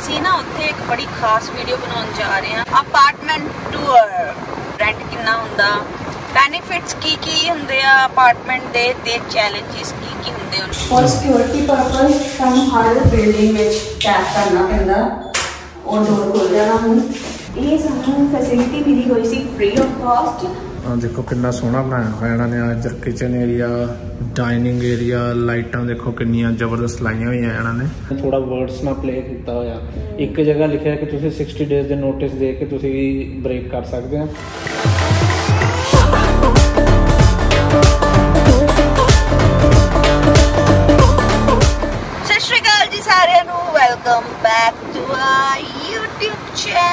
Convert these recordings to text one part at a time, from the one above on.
ਅਸੀਂ ਨਾ ਉੱਥੇ ਇੱਕ ਬੜੀ ਖਾਸ ਵੀਡੀਓ ਬਣਾਉਣ ਜਾ ਰਹੇ ਹਾਂ। ਅਪਾਰਟਮੈਂਟ ਟੂਰ, ਰੈਂਟ ਕਿੰਨਾ ਹੁੰਦਾ, ਬੈਨੀਫਿਟਸ ਕੀ ਹੁੰਦੇ ਆ ਅਪਾਰਟਮੈਂਟ ਦੇ ਤੇ ਚੈਲੰਜਸ ਕੀ ਹੁੰਦੇ ਹਨ। ਫॉर ਸਿਕਿਉਰਿਟੀ ਪਰਪਸ ਸਾਨੂੰ ਹਰ ਬਿਲਡਿੰਗ ਵਿੱਚ ਟੈਪ ਕਰਨਾ ਪੈਂਦਾ और डोर खोल जाना। ਹੁਣ ਇਹ ਸਾਨੂੰ ਫੈਸਿਲਿਟੀ ਮਿਲੀ ਹੋਈ ਸੀ ਫ੍ਰੀ ਆਫ ਕਾਸਟ। देखो कितना सोहना बनाया हुआ इन्होंने। इधर किचन एरिया, डाइनिंग एरिया, लाइटां देखो कितनी जबरदस्त लाइया हुई इन्होंने। थोड़ा वर्ड्स ना प्ले किया होया। एक जगह लिखा है कि तुसीं 60 डेज के नोटिस दे के तुसीं ब्रेक कर सकते हैं। सत श्री अकाल जी सारिਆਂ ਨੂੰ, welcome back to our YouTube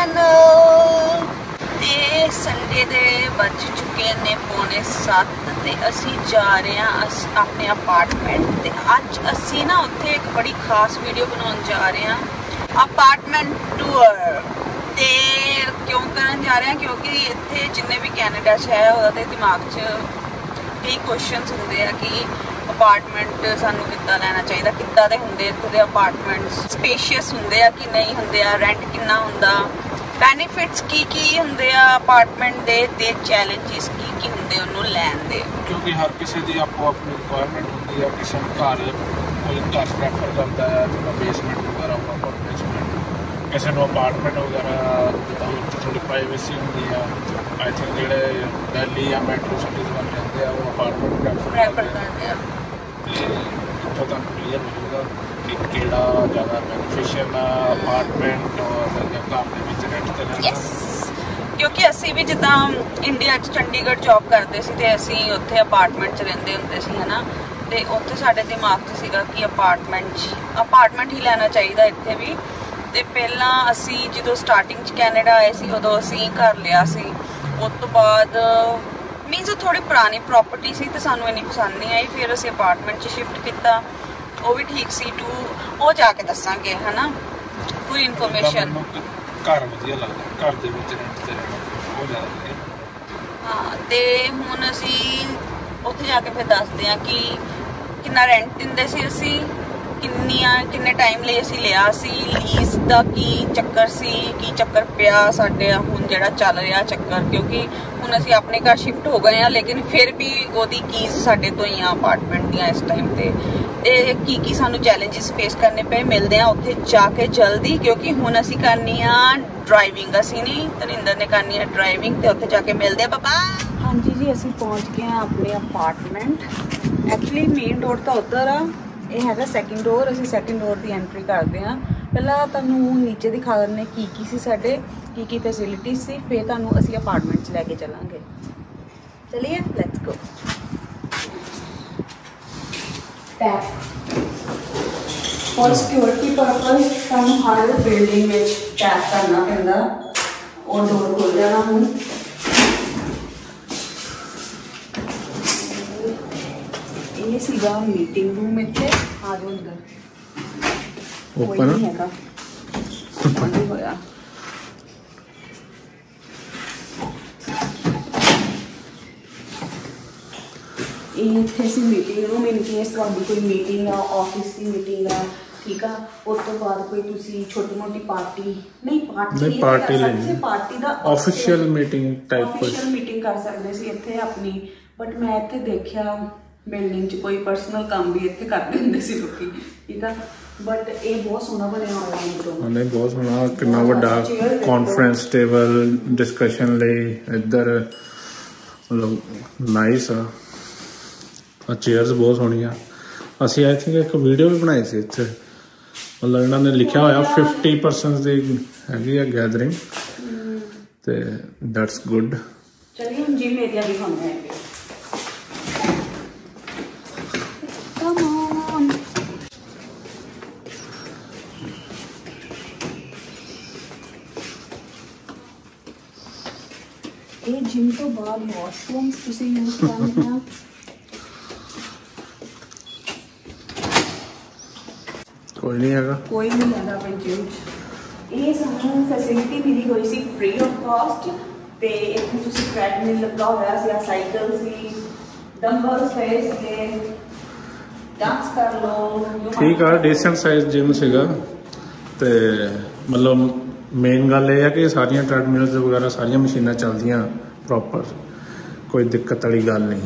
channel. ਤੇ ਸੰਡੇ ਦੇ ਵੱਜ ਚੁੱਕੇ ਨੇ 6:45 ਤੇ ਅਸੀਂ ਜਾ ਰਹੇ ਹਾਂ ਆਪਣੇ ਅਪਾਰਟਮੈਂਟ ਤੇ ਅੱਜ ਅਸੀਂ ਨਾ ਉੱਥੇ ਇੱਕ ਬੜੀ ਖਾਸ ਵੀਡੀਓ ਬਣਾਉਣ ਜਾ ਰਹੇ ਹਾਂ, ਅਪਾਰਟਮੈਂਟ ਟੂਰ। ਤੇ ਕਿਉਂ ਕਰਨ ਜਾ ਰਹੇ ਹਾਂ ਕਿਉਂਕਿ ਇੱਥੇ ਜਿੰਨੇ ਵੀ ਕੈਨੇਡਾ 'ਚ ਹੈ ਉਹਦਾ ਤੇ ਦਿਮਾਗ 'ਚ ਕਈ ਕੁਐਸਚਨਸ ਹੁੰਦੇ ਆ ਕਿ ਅਪਾਰਟਮੈਂਟ ਸਾਨੂੰ ਕਿੱਦਾਂ ਲੈਣਾ ਚਾਹੀਦਾ, ਕਿੱਦਾਂ ਦੇ ਹੁੰਦੇ ਇੱਥੇ ਦੇ ਅਪਾਰਟਮੈਂਟਸ, ਸਪੇਸ਼ੀਅਸ ਹੁੰਦੇ ਆ ਕਿ ਨਹੀਂ ਹੁੰਦੇ ਆ, ਰੈਂਟ ਕਿੰਨਾ ਹੁੰਦਾ, ਬੈਨੀਫਿਟਸ ਕੀ ਹੁੰਦੇ ਆ ਅਪਾਰਟਮੈਂਟ ਦੇ ਤੇ ਚੈਲੰਜਸ ਕੀ ਹੁੰਦੇ ਉਹਨੂੰ ਲੈਣ ਦੇ। ਕਿਉਂਕਿ ਹਰ ਕਿਸੇ ਦੀ ਆਪੋ ਆਪਣੀ ਰਿਕੁਆਇਰਮੈਂਟ ਹੁੰਦੀ ਹੈ। ਕਿਸੇ ਨੂੰ ਘਰ, ਕੋਈ ਘਰ ਪ੍ਰੈਫਰ ਕਰਦਾ ਹੈ ਜਿੱਦਾਂ ਬੇਸਮੈਂਟ ਵਗੈਰਾ ਹੋਊਗਾ, ਬੇਸਮੈਂਟ, ਕਿਸੇ ਨੂੰ ਅਪਾਰਟਮੈਂਟ ਵਗੈਰਾ ਜਿੱਦਾਂ ਉੱਥੇ ਥੋੜ੍ਹੀ ਪ੍ਰਾਈਵੇਸੀ ਹੁੰਦੀ ਆ। ਆਈ ਥਿੰਕ ਜਿਹੜੇ ਦਿੱਲੀ ਜਾਂ ਮੈਟਰੋ ਸਿਟੀਜ਼ ਵੱਲ ਜਾਂਦੇ ਆ ਉਹ ਅਪਾਰਟਮੈਂਟ ਪ੍ਰੈਫਰ ਕਰਦੇ ਆ। ਅਤੇ ਇੱਥੋਂ ਤੁਹਾਨੂੰ ਕਲੀਅਰ ਹੋ ਜਾਊਗਾ ਕਿ ਕਿਹੜਾ ਜ਼ਿਆਦਾ ਬੈਨੀਫਿਸ਼ੀਅਲ ਆ ਅਪਾਰਟਮੈਂਟ ਔਰ ਜਾਂ ਘਰ ਦੇ ਵਿੱਚ ਰੈਂਟ ਤੇ ਲੈਣਾ। ਕਿਉਂਕਿ ਅਸੀਂ ਵੀ ਜਿੱਦਾਂ ਇੰਡੀਆ 'ਚ ਚੰਡੀਗੜ੍ਹ ਜੌਬ ਕਰਦੇ ਸੀ ਤੇ ਅਸੀਂ ਉੱਥੇ ਅਪਾਰਟਮੈਂਟ 'ਚ ਰਹਿੰਦੇ ਹੁੰਦੇ ਸੀ, ਹੈ ਨਾ। ਅਤੇ ਉੱਥੇ ਸਾਡੇ ਦਿਮਾਗ 'ਚ ਸੀਗਾ ਕਿ ਅਪਾਰਟਮੈਂਟ ਹੀ ਲੈਣਾ ਚਾਹੀਦਾ ਇੱਥੇ ਵੀ। ਅਤੇ ਪਹਿਲਾਂ ਅਸੀਂ ਜਦੋਂ ਸਟਾਰਟਿੰਗ 'ਚ ਕੈਨੇਡਾ ਆਏ ਸੀ ਉਦੋਂ ਅਸੀਂ ਘਰ ਲਿਆ ਸੀ। ਉਸ ਤੋਂ ਬਾਅਦ ਮੀਨਸ ਥੋੜ੍ਹੀ ਪੁਰਾਣੀ ਪ੍ਰੋਪਰਟੀ ਸੀ ਅਤੇ ਸਾਨੂੰ ਇੰਨੀ ਪਸੰਦ ਨਹੀਂ ਆਈ। ਫਿਰ ਅਸੀਂ ਅਪਾਰਟਮੈਂਟ 'ਚ ਸ਼ਿਫਟ ਕੀਤਾ, ਉਹ ਵੀ ਠੀਕ ਸੀ। ਉਹ ਜਾ ਕੇ ਦੱਸਾਂਗੇ, ਹੈ ਨਾ, ਪੂਰੀ ਇਨਫੋਰਮੇਸ਼ਨ। ਘਰ ਵਧੀਆ ਲੱਗਦਾ, ਘਰ ਦੇ ਵਿੱਚ ਰੈਂਟ ਤੇ ਰਹਿਣਾ ਬਹੁਤ ਜ਼ਿਆਦਾ ਵਧੀਆ। ਹਾਂ, ਅਤੇ ਹੁਣ ਅਸੀਂ ਉੱਥੇ ਜਾ ਕੇ ਫਿਰ ਦੱਸਦੇ ਹਾਂ ਕਿ ਕਿੰਨਾ ਰੈਂਟ ਦਿੰਦੇ ਸੀ ਅਸੀਂ, ਕਿੰਨੇ ਟਾਈਮ ਲਈ ਅਸੀਂ ਲਿਆ ਸੀ, ਲੀਜ਼ ਦਾ ਕੀ ਚੱਕਰ ਸੀ, ਕੀ ਚੱਕਰ ਪਿਆ ਸਾਡੇ ਹੁਣ ਜਿਹੜਾ ਚੱਲ ਰਿਹਾ ਚੱਕਰ। ਕਿਉਂਕਿ ਹੁਣ ਅਸੀਂ ਆਪਣੇ ਘਰ ਸ਼ਿਫਟ ਹੋ ਗਏ ਹਾਂ ਲੇਕਿਨ ਫਿਰ ਵੀ ਉਹਦੀ ਕੀਜ਼ ਸਾਡੇ ਤੋਂ ਹੀ ਆ ਅਪਾਰਟਮੈਂਟ ਦੀਆਂ ਇਸ ਟਾਈਮ 'ਤੇ। ਅਤੇ ਕੀ ਸਾਨੂੰ ਚੈਲੰਜਸ ਫੇਸ ਕਰਨੇ ਪਏ। ਮਿਲਦੇ ਹਾਂ ਉੱਥੇ ਜਾ ਕੇ ਜਲਦੀ, ਕਿਉਂਕਿ ਹੁਣ ਅਸੀਂ ਕਰਨੀ ਆ ਡਰਾਈਵਿੰਗ। ਅਸੀਂ ਨਹੀਂ, ਤਰਿੰਦਰ ਨੇ ਕਰਨੀ ਆ ਡਰਾਈਵਿੰਗ, ਅਤੇ ਉੱਥੇ ਜਾ ਕੇ ਮਿਲਦੇ ਆ। ਬਾਬਾ ਹਾਂਜੀ ਜੀ, ਅਸੀਂ ਪਹੁੰਚ ਗਏ ਹਾਂ ਆਪਣੇ ਅਪਾਰਟਮੈਂਟ। ਐਕਚੁਅਲੀ ਮੇਨ ਡੋਰ ਤਾਂ ਉੱਧਰ ਆ, ਇਹ ਹੈਗਾ ਸੈਕਿੰਡ ਡੋਰ। ਅਸੀਂ ਸੈਕਿੰਡ ਡੋਰ ਦੀ ਐਂਟਰੀ ਕਰਦੇ ਹਾਂ। ਪਹਿਲਾਂ ਤੁਹਾਨੂੰ ਨੀਚੇ ਦਿਖਾ ਦਿੰਦੇ ਕੀ ਸੀ ਸਾਡੇ, ਕੀ ਫੈਸਿਲਿਟੀਜ਼ ਸੀ, ਫਿਰ ਤੁਹਾਨੂੰ ਅਸੀਂ ਅਪਾਰਟਮੈਂਟ 'ਚ ਲੈ ਕੇ ਚੱਲਾਂਗੇ। ਚਲਿਏ, let's go. Tap for security purpose ਸਾਨੂੰ ਹਰ ਬਿਲਡਿੰਗ ਵਿੱਚ ਟੈਪ ਕਰਨਾ ਪੈਂਦਾ ਔਰ ਡੋਰ ਖੋਲ ਜਾਣਾ। ਹੁਣ ਇਹ ਸੀਗਾ ਮੀਟਿੰਗ ਰੂਮ। ਇੱਥੇ ਆ ਜਾਓ ਅੰਦਰ, ਕੋਈ ਨਹੀਂ ਹੈਗਾ, ਬੰਦ ਹੋਇਆ। ਇਹ ਇੱਥੇ ਸੀ ਮੀਟਿੰਗ ਰੂਮ। ਇਨ ਕੇਸ ਤੁਹਾਡੀ ਕੋਈ ਮੀਟਿੰਗ ਆ, ਆਫਿਸ ਦੀ ਮੀਟਿੰਗ ਆ, ਠੀਕ ਆ, ਉਸ ਤੋਂ ਬਾਅਦ ਕੋਈ ਤੁਸੀਂ ਛੋਟੀ ਮੋਟੀ ਪਾਰਟੀ ਦਾ ਆਫੀਸ਼ੀਅਲ ਮੀਟਿੰਗ ਕਰ ਸਕਦੇ ਸੀ ਇੱਥੇ ਆਪਣੀ। ਬਟ ਮੈਂ ਇੱਥੇ ਦੇਖਿਆ ਬਿਲਡਿੰਗ 'ਚ ਕੋਈ ਪਰਸਨਲ ਕੰਮ ਵੀ ਇੱਥੇ ਕਰਦੇ ਹੁੰਦੇ ਸੀ ਲੋਕੀ, ਠੀਕ ਆ। ਬਟ ਇਹ ਬਹੁਤ ਸੋਹਣਾ ਬਣਿਆ ਹੋਇਆ ਅੰਦਰੋਂ। ਨਹੀਂ, ਬਹੁਤ ਸੋਹਣਾ, ਕਿੰਨਾ ਵੱਡਾ ਕਾਨਫਰੰਸ ਟੇਬਲ ਡਿਸਕਸ਼ਨ ਲਈ ਇੱਧਰ, ਮਤਲਬ ਨਾਈਸ ਆ। ਚੇਅਰਸ ਬਹੁਤ ਸੋਹਣੀਆਂ। ਅਸੀਂ ਆਈ ਥਿੰਕ ਇੱਕ ਵੀਡੀਓ ਵੀ ਬਣਾਈ ਸੀ ਇੱਥੇ, ਮਤਲਬ ਇਹਨਾਂ ਨੇ ਲਿਖਿਆ ਹੋਇਆ 50% ਦੀ ਹੈਗੀ ਆ ਗੈਦਰਿੰਗ, ਤੇ ਦੈਟਸ ਗੁੱਡ। ਚਲਿਏ ਹੁਣ ਜਿਮ ਏਰੀਆ ਦਿਖਾਉਂਦੇ ਹੈਗੇ। ਇਹ ਜਿਮ ਤੋਂ ਬਾਅਦ ਵਾਸ਼ਰੂਮ ਤੁਸੀਂ ਯੂਜ਼ ਕਰਨਾ ਹੈ। ਕੋਈ ਨਹੀਂ ਹੈਗਾ ਆਪਣੇ ਜਿਮ 'ਚ। ਇਹ ਸਾਨੂੰ ਫੈਸਿਲਿਟੀ ਮਿਲੀ ਹੋਈ ਸੀ ਫ੍ਰੀ ਆਫ ਕਾਸਟ। ਤੇ ਇੱਥੇ ਤੁਸੀਂ ਟ੍ਰੈਡਮਿਲ ਲੱਗਾ ਹੋਇਆ ਸੀ, ਸਾਈਕਲ ਸੀ, ਡੰਬਲਸ ਪਏ ਸੀਗੇ, ਡਾਂਸ ਕਰ ਲਓ। ਠੀਕ ਆ, ਡੀਸੈਂਟ ਸਾਈਜ਼ ਜਿਮ ਸੀਗਾ। ਤੇ ਮਤਲਬ ਮੇਨ ਗੱਲ ਇਹ ਹੈ ਕਿ ਸਾਰੀਆਂ ਟ੍ਰੈਡਮਿਲਸ ਵਗੈਰਾ ਸਾਰੀਆਂ ਮਸ਼ੀਨਾਂ ਚੱਲਦੀਆਂ ਪ੍ਰੋਪਰ, ਕੋਈ ਦਿੱਕਤ ਵਾਲੀ ਗੱਲ ਨਹੀਂ।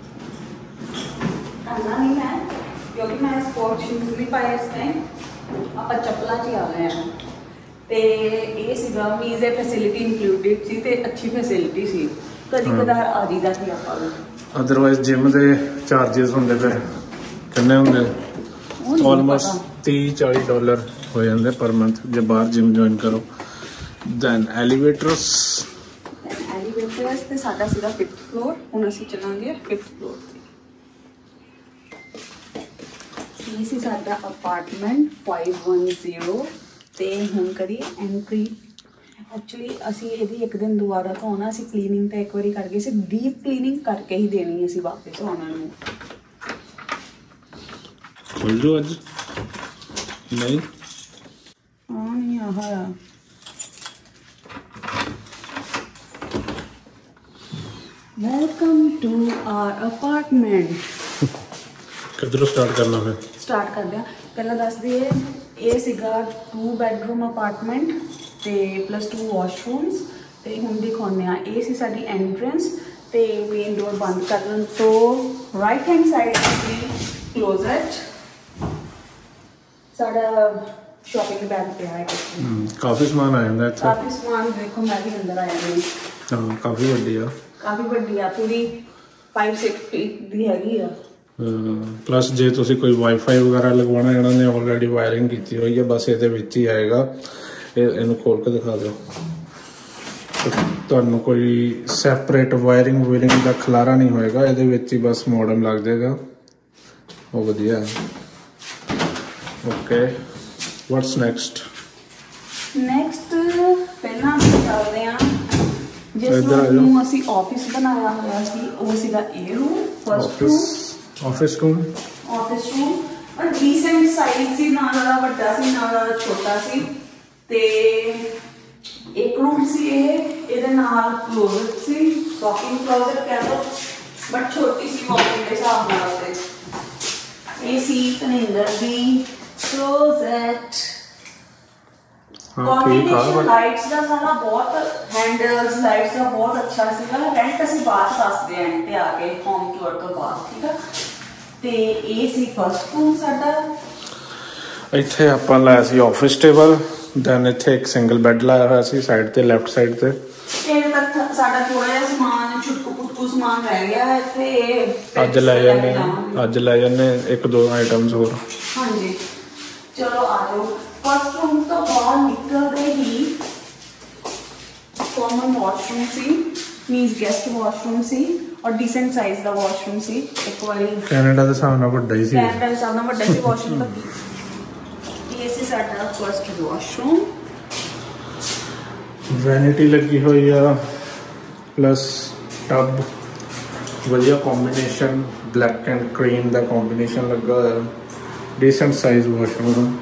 ਕਰਨਾ ਨਹੀਂ ਹੈ ਕਿਉਂਕਿ ਮੈਂ ਸਪੋਰਟ ਸ਼ੂਜ਼ ਨਹੀਂ ਪਾਏ ਇਸ ਟਾਈਮ, ਆਪਾਂ ਚੱਪਲਾਂ 'ਚ ਹੀ ਆ ਗਏ ਹਾਂ। ਤੇ ਇਹ ਸੀਗਾ ਮੀਨਸ ਇਹ ਫੈਸਿਲਿਟੀ ਇਨਕਲੂਡਿਡ ਸੀ ਤੇ ਅੱਛੀ ਫੈਸਿਲਿਟੀ ਸੀ, ਕਦੀ ਕਦਾਰ ਆ ਜੀਦਾ ਸੀ ਆਪਾਂ ਨੂੰ। ਅਦਰਵਾਈਜ਼ ਜਿਮ ਦੇ ਚਾਰजेस ਹੁੰਦੇ ਫਿਰ ਕਿੰਨੇ ਹੁੰਦੇ, ਆਲਮੋਸਟ $30-40 ਹੋ ਜਾਂਦੇ ਪਰ ਮੰਥ ਜੇ ਬਾਹਰ ਜਿਮ ਜੁਆਇਨ ਕਰੋ। ਦੈਨ ਐਲੀਵੇਟਰਸ ਤੇ ਸਾਡਾ ਸੀਗਾ 5th ਫਲੋਰ, ਹੁਣ ਅਸੀਂ ਚਲਾਂਗੇ 5th ਫਲੋਰ ਤੇ। ਇਹ ਸੀ ਸਾਡਾ ਅਪਾਰਟਮੈਂਟ 510 ਤੇ ਹੁਣ ਕਰੀਏ ਐਂਟਰੀ। ਐਕਚੁਅਲੀ ਅਸੀਂ ਇਹਦੀ ਇੱਕ ਦਿਨ ਦੁਬਾਰਾ ਧੋਣਾ ਸੀ, ਕਲੀਨਿੰਗ ਤਾਂ ਇੱਕ ਵਾਰੀ ਕਰ ਗਏ ਸੀ, ਡੀਪ ਕਲੀਨਿੰਗ ਕਰਕੇ ਹੀ ਦੇਣੀ ਅਸੀਂ ਵਾਪਸ ਉਹਨਾਂ ਨੂੰ। ਖੋਲ ਜੋ ਅੱਜ ਨਹੀਂ ਨਹੀਂ ਆਹ ਵੈਲਕਮ ਟੂ ਆਰ ਅਪਾਰਟਮੈਂਟ। ਕਿੱਧਰੋਂ ਸਟਾਰਟ ਕਰਨਾ ਫਿਰ? ਸਟਾਰਟ ਕਰਦੇ ਹਾਂ, ਪਹਿਲਾਂ ਦੱਸ ਦਈਏ ਇਹ ਸੀਗਾ 2 ਬੈਡਰੂਮ ਅਪਾਰਟਮੈਂਟ ਤੇ +2 ਵਾਸ਼ਰੂਮਸ। ਤੇ ਹੁਣ ਦਿਖਾਉਂਦੇ ਆ, ਇਹ ਸੀ ਸਾਡੀ ਐਂਟਰੈਂਸ ਤੇ ਮੇਨ ਡੋਰ ਬੰਦ ਕਰਨ ਤੋਂ ਰਾਈਟ ਹੈਂਡ ਸਾਈਡ ਸੀ ਕਲੋਜ਼ਟ। ਸਾਡਾ ਸ਼ਾਪਿੰਗ ਬੈਗ ਪਿਆ ਹੈ, ਕਾਫੀ ਸਮਾਨ ਆ ਜਾਂਦਾ ਇੱਥੇ। ਕਾਫੀ ਸਮਾਨ ਦੇਖੋ, ਮੈਂ ਵੀ ਅੰਦਰ ਆਇਆ ਨਹੀਂ। ਹਾਂ ਕਾਫੀ ਵੱਡੀ ਆ, ਪੂਰੀ 5-6 ਫੀਟ ਦੀ ਹੈਗੀ ਆ। ਪਲੱਸ ਜੇ ਤੁਸੀਂ ਕੋਈ ਵਾਈਫਾਈ ਵਗੈਰਾ ਲਗਵਾਉਣਾ, ਇਹਨਾਂ ਨੇ ਆਲਰੇਡੀ ਵਾਇਰਿੰਗ ਕੀਤੀ ਹੋਈ ਹੈ, ਬਸ ਇਹਦੇ ਵਿੱਚ ਹੀ ਆਏਗਾ। ਇਹਨੂੰ ਖੋਲ ਕੇ ਦਿਖਾ ਦਿਓ, ਤੁਹਾਨੂੰ ਕੋਈ ਸੈਪਰੇਟ ਵਾਇਰਿੰਗ ਦਾ ਖਲਾਰਾ ਨਹੀਂ ਹੋਏਗਾ, ਇਹਦੇ ਵਿੱਚ ਹੀ ਬਸ ਮੋਡਮ ਲੱਗ ਜਾਏਗਾ। ਉਹ ਵਧੀਆ ਹੈ। ਓਕੇ, ਵਾਟਸ ਨੈਕਸਟ ਪਹਿਲਾਂ ਅਸੀਂ ਚੱਲਦੇ ਹਾਂ ਜਿਸ ਨੂੰ ਅਸੀਂ ਆਫਿਸ ਬਣਾਇਆ ਹੋਇਆ ਸੀ, ਉਹ ਸੀਗਾ ਇਹ room, first room. Office room ਔਰ ਡੀਸੈਂਟ ਸਾਈਜ਼ ਸੀ, ਨਾ ਜ਼ਿਆਦਾ ਵੱਡਾ ਸੀ ਨਾ ਜ਼ਿਆਦਾ ਛੋਟਾ ਸੀ। ਤੇ ਇੱਕ ਰੂਮ ਸੀ ਇਹਦੇ ਨਾਲ ਕਲੋਜ਼ਟ ਸੀ, ਵਾਕਿੰਗ ਕਲੋਜ਼ਟ ਕਹਿ ਲਓ, ਬਟ ਛੋਟੀ ਸੀ ਵਾਕਿੰਗ ਦੇ ਹਿਸਾਬ ਨਾਲ। ਤੇ ਇਹ ਸੀ ਧਨਿੰਦਰ ਦੀ ਕਲੋਜ਼ਟ। ਕੰਬੀਨੇਸ਼ਨ ਲਾਈਟਸ ਦਾ ਸਾਰਾ ਬਹੁਤ, ਹੈਂਡਲਸ ਲਾਈਟਸ ਦਾ ਬਹੁਤ ਅੱਛਾ ਸੀਗਾ। ਰੈਂਟ ਅਸੀਂ ਬਾਅਦ ਦੱਸਦੇ ਆਂ ਤੇ ਆ ਕੇ ਹੋਮ ਟੂਰ ਤੋਂ ਬਾਅਦ, ਠੀਕ ਆ। ਤੇ ਇਹ ਸੀ ਫਸਟ ਰੂਮ ਸਾਡਾ। ਇੱਥੇ ਆਪਾਂ ਲਾਇਆ ਸੀ ਆਫਿਸ ਟੇਬਲ, ਦੈਨ ਇੱਥੇ ਇੱਕ ਸਿੰਗਲ ਬੈੱਡ ਲਾਇਆ ਹੋਇਆ ਸੀ ਸਾਈਡ ਤੇ, ਲੈਫਟ ਸਾਈਡ ਤੇ। ਇਹਦੇ ਤੱਕ ਸਾਡਾ ਥੋੜਾ ਜਿਹਾ ਸਮਾਨ, ਛੁਟਕੂ ਸਮਾਨ ਰਹਿ ਗਿਆ ਇੱਥੇ। ਅੱਜ ਲੈ ਜਾਂਦੇ 1-2 ਆਈਟਮਸ ਹੋਰ। ਹਾਂਜੀ ਚਲੋ ਆ ਜਾਓ। ਫਸਟ ਰੂਮ ਤੋਂ ਬਾਹਰ ਨਿਕਲਦੇ ਹੀ ਕਾਮਨ ਵਾਸ਼ਰੂਮ ਸੀ, ਮੀਨਸ ਗੈਸਟ ਵਾਸ਼ਰੂਮ ਸੀ ਔਰ ਡੀਸੈਂਟ ਸਾਈਜ਼ ਦਾ ਵਾਸ਼ਰੂਮ ਸੀ। ਇੱਕ ਵਾਰੀ ਕੈਨੇਡਾ ਦੇ ਹਿਸਾਬ ਨਾਲ ਵੱਡਾ ਹੀ ਸੀ, ਵਾਸ਼ਰੂਮ ਤਾਂ। ਇਹ ਸੀ ਸਾਡਾ ਫਸਟ ਵਾਸ਼ਰੂਮ। ਵੈਨਿਟੀ ਲੱਗੀ ਹੋਈ ਆ, ਪਲੱਸ ਟਬ, ਵਧੀਆ ਕੰਬੀਨੇਸ਼ਨ, ਬਲੈਕ ਐਂਡ ਕਰੀਮ ਦਾ ਕੰਬੀਨੇਸ਼ਨ ਲੱਗਾ ਹੋਇਆ, ਡੀਸੈਂਟ ਸਾਈਜ਼ ਵਾਸ਼ਰੂਮ।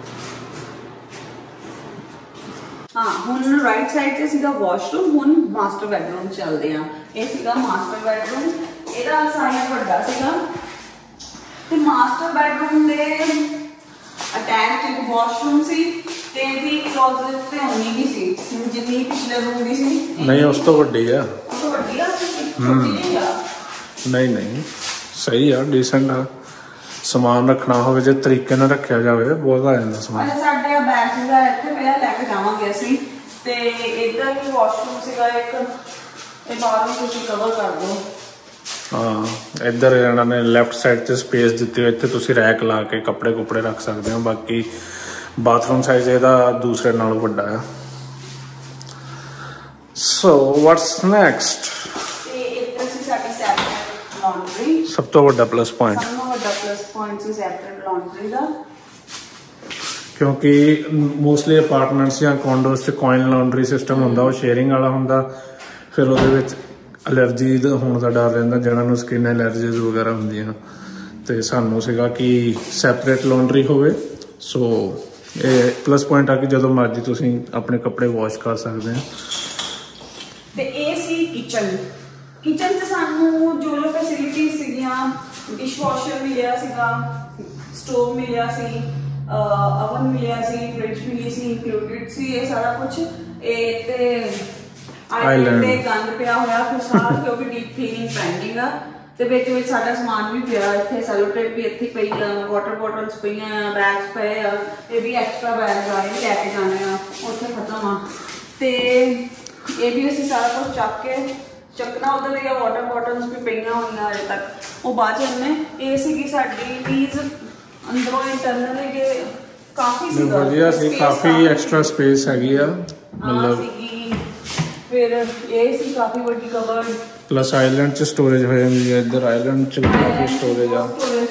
ਹਾਂ, ਹੁਣ ਰਾਈਟ ਸਾਈਡ ਤੇ ਸੀਗਾ ਵਾਸ਼ਰੂਮ, ਹੁਣ ਮਾਸਟਰ ਬੈਡਰੂਮ ਚੱਲਦੇ ਆ। ਇਹ ਸੀਗਾ ਮਾਸਟਰ ਬੈਡਰੂਮ, ਇਹਦਾ ਸਾਈਜ਼ ਵੱਡਾ ਸੀਗਾ ਤੇ ਮਾਸਟਰ ਬੈਡਰੂਮ ਦੇ ਅਟੈਚਡ ਇੱਕ ਵਾਸ਼ਰੂਮ ਸੀ ਤੇ ਇਹਦੀ ਕਲੋਜ਼ਟ ਤੇ ਉਨੀ ਹੀ ਸੀ ਜਿੰਨੀ ਪਿਛਲੇ ਰੂਮ ਦੀ ਸੀ। ਨਹੀਂ, ਉਸ ਤੋਂ ਵੱਡੀ ਆ। ਵੱਡੀ ਆ, ਛੋਟੀ ਨਹੀਂ ਆ। ਨਹੀਂ ਸਹੀ ਆ, ਡੀਸੈਂਟ ਆ। ਸਮਾਨ ਰੱਖਣਾ ਹੋਵੇ ਜੇ ਤਰੀਕੇ ਨਾਲ ਰੱਖਿਆ ਜਾਵੇ ਬਹੁਤ ਆ ਜਾਂਦਾ ਸਮਾਨ। ਸਾਡੇ ਆ ਬੈਗ ਸੀਗਾ ਇੱਥੇ ਪਿਆ, ਲੈ ਕੇ ਜਾਵਾਂਗੇ ਅਸੀਂ। ਤੇ ਇੱਧਰ ਵੀ ਵਾਸ਼ਰੂਮ ਸੀਗਾ ਇੱਕ, ਇਹ ਬਾਹਰੋਂ ਤੁਸੀਂ ਕਵਰ ਕਰ ਦਿਓ। ਹਾਂ, ਇੱਧਰ ਇਹਨਾਂ ਨੇ ਲੈਫਟ ਸਾਈਡ ਤੇ ਸਪੇਸ ਦਿੱਤੀ ਹੋਈ, ਇੱਥੇ ਤੁਸੀਂ ਰੈਕ ਲਾ ਕੇ ਕੱਪੜੇ ਕੁਪੜੇ ਰੱਖ ਸਕਦੇ ਹੋ। ਬਾਕੀ ਬਾਥਰੂਮ ਸਾਈਜ਼ ਇਹਦਾ ਦੂਸਰੇ ਨਾਲੋਂ ਵੱਡਾ ਆ। So what's next? ਤੇ ਇੱਧਰ ਸੀ ਸਾਡੀ ਸੈਪਰੇਟ ਲਾਂਡਰੀ। ਸਭ ਤੋਂ ਵੱਡਾ ਪਲੱਸ ਪੁਆਇੰਟ ਸੀ ਸੈਪਰੇਟ ਲਾਂਡਰੀ ਦਾ, ਕਿਉਂਕਿ ਮੋਸਟਲੀ ਅਪਾਰਟਮੈਂਟਸ ਜਾਂ ਕੌਂਡੋਸ 'ਚ ਕੋਇਨ ਲਾਂਡਰੀ ਸਿਸਟਮ ਹੁੰਦਾ, ਉਹ ਸ਼ੇਅਰਿੰਗ ਵਾਲਾ ਹੁੰਦਾ। ਫਿਰ ਉਹਦੇ ਵਿੱਚ ਐਲਰਜੀ ਹੋਣ ਦਾ ਡਰ ਰਹਿੰਦਾ, ਜਿਹਨਾਂ ਨੂੰ ਸਕਿਨ ਐਲਰਜੀਜ਼ ਵਗੈਰਾ ਹੁੰਦੀਆਂ। ਤੇ ਸਾਨੂੰ ਸੀਗਾ ਕਿ ਸੈਪਰੇਟ ਲਾਂਡਰੀ ਹੋਵੇ। ਸੋ ਇਹ ਪਲੱਸ ਪੁਆਇੰਟ ਆ ਕਿ ਜਦੋਂ ਮਰਜ਼ੀ ਤੁਸੀਂ ਆਪਣੇ ਕੱਪੜੇ ਵਾਸ਼ ਕਰ ਸਕਦੇ ਹੋ। ਤੇ ਇਹ ਸੀ ਕਿਚਨ 'ਚ ਸਾਨੂੰ ਜੋ ਫੈਸਿਲਿਟੀਜ਼ ਸੀਗੀਆਂ, ਡਿਸ਼ਵਾਸ਼ਰ ਮਿਲਿਆ ਸੀਗਾ, ਸਟੋਵ ਮਿਲਿਆ ਸੀ, ਅਵਨ ਮਿਲਿਆ ਸੀ, ਫ੍ਰਿਜ ਮਿਲੀ ਸੀ, ਇੰਕਲੂਡਡ ਸੀ ਇਹ ਸਾਰਾ ਕੁਝ। ਇਹ ਤੇ ਆਈਲੈਂਡ ਤੇ ਗੰਦ ਪਿਆ ਹੋਇਆ ਫਿਰ ਸਾਰਾ, ਕਿਉਂਕਿ ਡੀਪ ਕਲੀਨਿੰਗ ਪੈਂਡਿੰਗ ਆ। ਤੇ ਵਿੱਚ ਵਿੱਚ ਸਾਡਾ ਸਮਾਨ ਵੀ ਪਿਆ ਇੱਥੇ, ਸੈਲੋ ਟੇਪ ਵੀ ਇੱਥੇ ਪਈ ਆ, ਵਾਟਰ ਬੋਟਲਸ ਪਈਆਂ, ਬੈਗਸ ਪਏ ਆ, ਇਹ ਵੀ ਐਕਸਟਰਾ ਬੈਗ ਆ, ਇਹ ਲੈ ਕੇ ਜਾਣੇ ਆ, ਉੱਥੇ ਖਤਮ ਆ। ਤੇ ਇਹ ਵੀ ਅਸੀਂ ਸਾਰਾ ਕੁਝ ਚੱਕ ਕੇ ਚੱਕਣਾ, ਉਧਰ ਦੀਆਂ ਵਾਟਰ ਬੋਟਲਸ ਵੀ ਪਈਆਂ ਹੋਈਆਂ ਅਜੇ ਤੱਕ, ਉਹ ਬਾਅਦ ਚ ਉਹਨੇ। ਇਹ ਸੀਗੀ ਸਾਡੀ ਚੀਜ਼ ਅੰਦਰੋਂ ਇੰਟਰਨਲੀ ਜੇ ਕਾਫੀ ਸੀਗਾ, ਵਧੀਆ ਸੀ, ਕਾਫੀ ਐਕਸਟਰਾ ਸਪੇਸ ਹੈਗੀ ਆ ਮਤਲਬ ਸੀਗੀ। ਫਿਰ ਇਹ ਸੀ ਕਾਫੀ ਵੱਡੀ ਕਬਰਡ, ਪਲੱਸ ਆਈਲੈਂਡ ਚ ਸਟੋਰੇਜ ਹੋ ਜਾਂਦੀ ਹੈ। ਇੱਧਰ ਆਈਲੈਂਡ ਚ ਕਾਫੀ ਸਟੋਰੇਜ ਆ।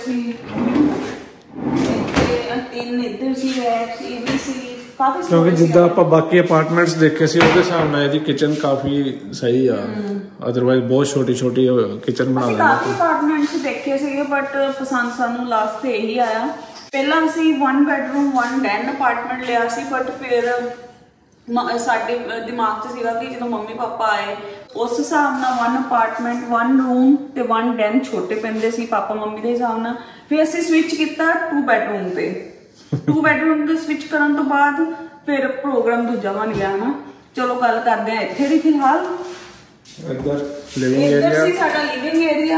ਤਿੰਨ ਇੱਧਰ ਸੀ, ਰੈਕ ਸੀ, ਇਹ ਵੀ ਸੀ, ਕਾਫੀ। ਕਿਉਂਕਿ ਜਿੱਦਾਂ ਆਪਾਂ ਬਾਕੀ ਅਪਾਰਟਮੈਂਟਸ ਦੇਖੇ ਸੀ ਉਹਦੇ ਹਿਸਾਬ ਨਾਲ ਇਹਦੀ ਕਿਚਨ ਕਾਫੀ ਸਹੀ ਆ, ਅਦਰਵਾਈਜ਼ ਬਹੁਤ ਛੋਟੀ ਛੋਟੀ ਕਿਚਨ ਬਣਾ ਲੈਂਦੇ। ਕਾਫੀ ਅਪਾਰਟਮੈਂਟਸ ਦੇਖੇ ਸੀਗੇ ਬਟ ਪਸੰਦ ਸਾਨੂੰ ਲਾਸਟ ਤੇ ਇਹੀ ਆਇਆ। ਪਹਿਲਾਂ ਅਸੀਂ 1 ਬੈਡਰੂਮ 1 den ਅਪਾਰਟਮੈਂਟ ਲਿਆ ਸੀ, ਬਟ ਫਿਰ ਸਾਡੇ ਦਿਮਾਗ 'ਚ ਸੀਗਾ ਕਿ ਜਦੋਂ ਮੰਮੀ ਪਾਪਾ ਆਏ ਉਸ ਹਿਸਾਬ ਨਾਲ 1 ਅਪਾਰਟਮੈਂਟ 1 ਰੂਮ ਤੇ 1 den ਛੋਟੇ ਪੈਂਦੇ ਸੀ ਪਾਪਾ ਮੰਮੀ ਦੇ ਹਿਸਾਬ ਨਾਲ। ਫਿਰ ਅਸੀਂ ਸਵਿਚ ਕੀਤਾ 2 ਬੈਡਰੂਮ ਤੇ। 2 ਬੈਡਰੂਮ ਤੇ ਸਵਿਚ ਕਰਨ ਤੋਂ ਬਾਅਦ ਫਿਰ ਪ੍ਰੋਗਰਾਮ ਦੂਜਾ ਬਣ ਗਿਆ ਨਾ। ਚਲੋ ਗੱਲ ਕਰਦੇ ਆ ਇੱਥੇ ਦੀ ਫਿਲਹਾਲ। ਇੱਧਰ ਲਿਵਿੰਗ ਏਰੀਆ, ਇੱਧਰ ਸੀ ਸਾਡਾ ਲਿਵਿੰਗ ਏਰੀਆ,